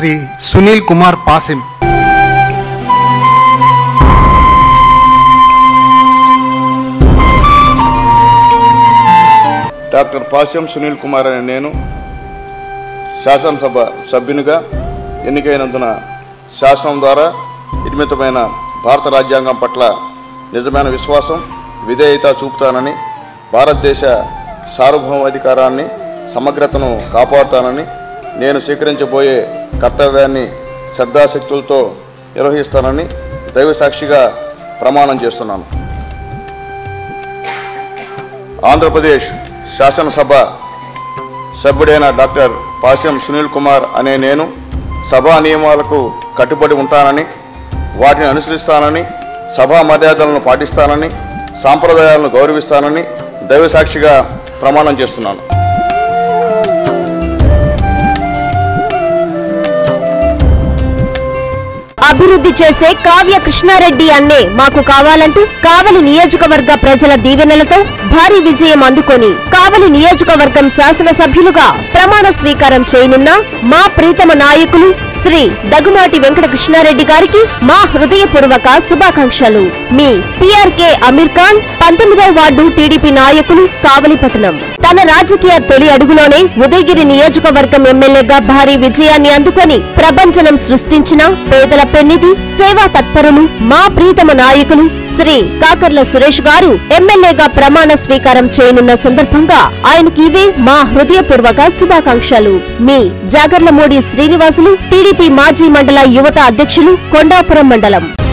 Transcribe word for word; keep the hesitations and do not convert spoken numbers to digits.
Shri Sunil Kumar Pasim. Doctor Pasim Sunil Kumar అనే నేను శాసనసభ సభ్యునిగా ఎన్నికైనందున శాసనం ద్వారా నిర్మితమైన భారత రాజ్యాంగం పట్ల నిజమైన విశ్వాసం, విధేయత చూపుతానని, భారతదేశ సార్వభౌమాధికారాన్ని, సమగ్రతను కాపాడుతానని, నేను స్వీకరించబోయే కర్తవ్యాన్ని శ్రద్ధాశక్తులతో నిర్వహిస్తానని దైవసాక్షిగా ప్రమాణం చేస్తున్నాను. ఆంధ్రప్రదేశ్ శాసనసభ సభ్యుడైన డాక్టర్ పాసిం సునీల్ కుమార్ అనే నేను సభా నియమాలకు కట్టుబడి ఉంటానని, వాటిని అనుసరిస్తానని, సభా మర్యాదలను పాటిస్తానని, సాంప్రదాయాలను గౌరవిస్తానని దైవసాక్షిగా ప్రమాణం చేస్తున్నాను. అభివృద్ధి చేసే కావ్య కృష్ణారెడ్డి అన్నే మాకు కావాలంటూ కావలి నియోజకవర్గ ప్రజల దీవెనలతో భారీ విజయం అందుకొని కావలి నియోజకవర్గం శాసనసభ్యులుగా ప్రమాణ స్వీకారం చేయనున్న మా ప్రీతమ నాయకులు శ్రీ దగ్గుమాటి వెంకట కృష్ణారెడ్డి గారికి మా హృదయపూర్వక శుభాకాంక్షలు. మీ టీఆర్కే అమీర్ ఖాన్, పంతొమ్మిదవ వార్డు టీడీపీ నాయకులు, కావలిపట్టణం. తన రాజకీయ తొలి అడుగులోనే ఉదయగిరి నియోజకవర్గం ఎమ్మెల్యేగా భారీ విజయాన్ని అందుకొని ప్రభంజనం సృష్టించిన పేదల పెన్నిధి, సేవా తత్పరులు, మా ప్రీతమ నాయకులు శ్రీ కాకర్ల సురేష్ గారు ఎమ్మెల్యేగా ప్రమాణ స్వీకారం చేయనున్న సందర్భంగా ఆయనకి ఇవే మా హృదయపూర్వక శుభాకాంక్షలు. మీ జాగర్లమూడి శ్రీనివాసులు, టీడీపీ మాజీ మండల యువత అధ్యక్షులు, కొండాపురం మండలం.